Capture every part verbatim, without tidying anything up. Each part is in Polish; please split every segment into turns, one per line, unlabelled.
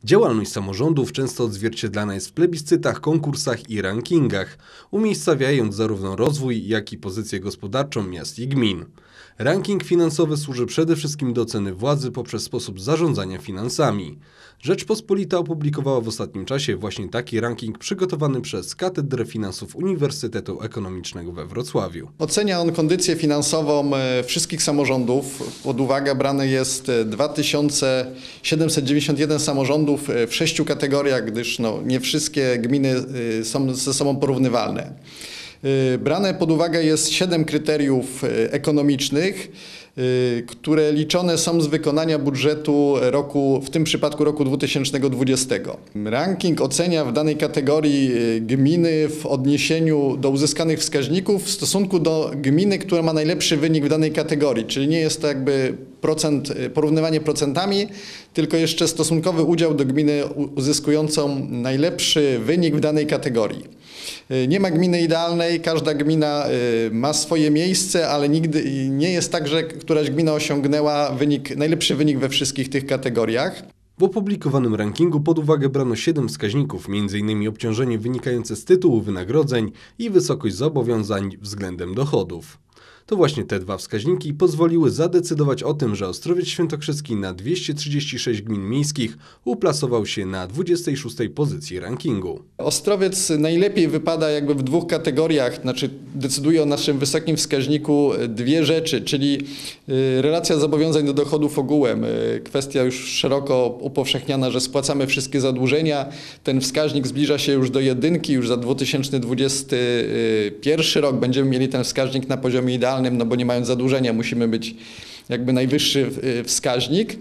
Działalność samorządów często odzwierciedlana jest w plebiscytach, konkursach i rankingach, umiejscawiając zarówno rozwój, jak i pozycję gospodarczą miast i gmin. Ranking finansowy służy przede wszystkim do oceny władzy poprzez sposób zarządzania finansami. Rzeczpospolita opublikowała w ostatnim czasie właśnie taki ranking przygotowany przez Katedrę Finansów Uniwersytetu Ekonomicznego we Wrocławiu.
Ocenia on kondycję finansową wszystkich samorządów. Pod uwagę brane jest dwa tysiące siedemset dziewięćdziesiąt jeden samorządów w sześciu kategoriach, gdyż no, nie wszystkie gminy są ze sobą porównywalne. Brane pod uwagę jest siedem kryteriów ekonomicznych, które liczone są z wykonania budżetu roku, w tym przypadku roku dwa tysiące dwudziestego. Ranking ocenia w danej kategorii gminy w odniesieniu do uzyskanych wskaźników w stosunku do gminy, która ma najlepszy wynik w danej kategorii, czyli nie jest to jakby procent, porównywanie procentami, tylko jeszcze stosunkowy udział do gminy uzyskującą najlepszy wynik w danej kategorii. Nie ma gminy idealnej, każda gmina ma swoje miejsce, ale nigdy nie jest tak, że któraś gmina osiągnęła wynik, najlepszy wynik we wszystkich tych kategoriach.
W opublikowanym rankingu pod uwagę brano siedem wskaźników, między innymi obciążenie wynikające z tytułu wynagrodzeń i wysokość zobowiązań względem dochodów. To właśnie te dwa wskaźniki pozwoliły zadecydować o tym, że Ostrowiec Świętokrzyski na dwieście trzydzieści sześć gmin miejskich uplasował się na dwudziestej szóstej pozycji rankingu.
Ostrowiec najlepiej wypada jakby w dwóch kategoriach, znaczy decyduje o naszym wysokim wskaźniku dwie rzeczy, czyli relacja zobowiązań do dochodów ogółem. Kwestia już szeroko upowszechniana, że spłacamy wszystkie zadłużenia. Ten wskaźnik zbliża się już do jedynki, już za dwa tysiące dwudziesty pierwszy rok będziemy mieli ten wskaźnik na poziomie idealnym, no bo nie mając zadłużenia musimy być jakby najwyższy wskaźnik.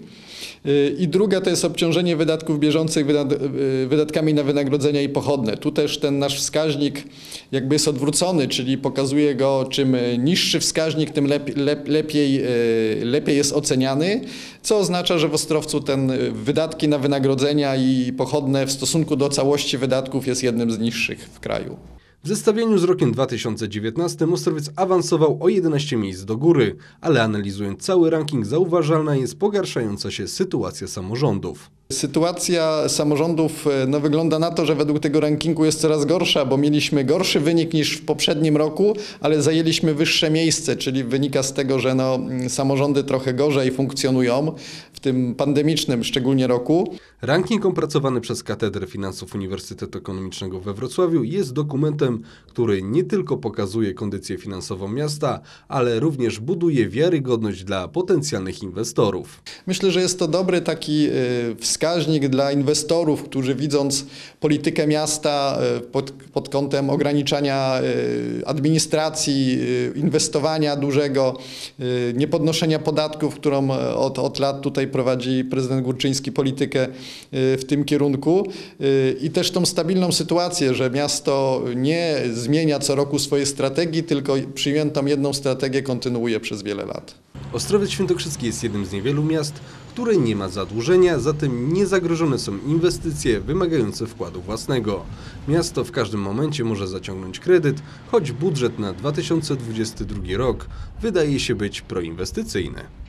I druga to jest obciążenie wydatków bieżących wydatkami na wynagrodzenia i pochodne. Tu też ten nasz wskaźnik jakby jest odwrócony, czyli pokazuje go, czym niższy wskaźnik, tym lepiej, lepiej, lepiej jest oceniany, co oznacza, że w Ostrowcu ten wydatki na wynagrodzenia i pochodne w stosunku do całości wydatków jest jednym z niższych w kraju.
W zestawieniu z rokiem dwa tysiące dziewiętnastym Ostrowiec awansował o jedenaście miejsc do góry, ale analizując cały ranking zauważalna jest pogarszająca się sytuacja samorządów.
Sytuacja samorządów no, wygląda na to, że według tego rankingu jest coraz gorsza, bo mieliśmy gorszy wynik niż w poprzednim roku, ale zajęliśmy wyższe miejsce, czyli wynika z tego, że no, samorządy trochę gorzej funkcjonują w tym pandemicznym szczególnie roku.
Ranking opracowany przez Katedrę Finansów Uniwersytetu Ekonomicznego we Wrocławiu jest dokumentem, który nie tylko pokazuje kondycję finansową miasta, ale również buduje wiarygodność dla potencjalnych inwestorów.
Myślę, że jest to dobry taki wskaźnik dla inwestorów, którzy widząc politykę miasta pod, pod kątem ograniczania administracji, inwestowania dużego, niepodnoszenia podatków, którą od, od lat tutaj prowadzi prezydent Górczyński politykę w tym kierunku i też tą stabilną sytuację, że miasto nie zmienia co roku swojej strategii, tylko przyjętą jedną strategię kontynuuje przez wiele lat.
Ostrowiec Świętokrzyski jest jednym z niewielu miast, które nie ma zadłużenia, zatem niezagrożone są inwestycje wymagające wkładu własnego. Miasto w każdym momencie może zaciągnąć kredyt, choć budżet na dwa tysiące dwudziesty drugi rok wydaje się być proinwestycyjny.